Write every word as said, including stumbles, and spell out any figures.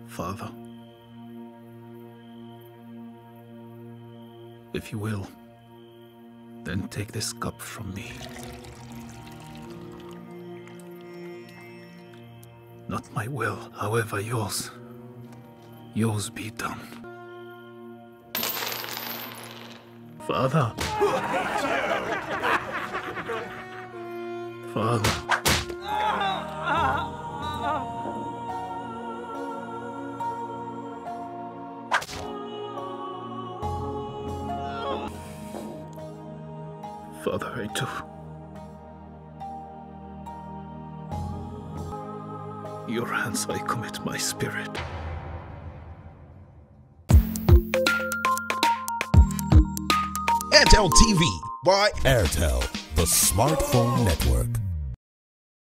Father, if you will, then take this cup from me. Not my will, however yours, yours be done. Father. Father. Father, I do. Your hands I commit my spirit. Airtel T V by Airtel, the smartphone network.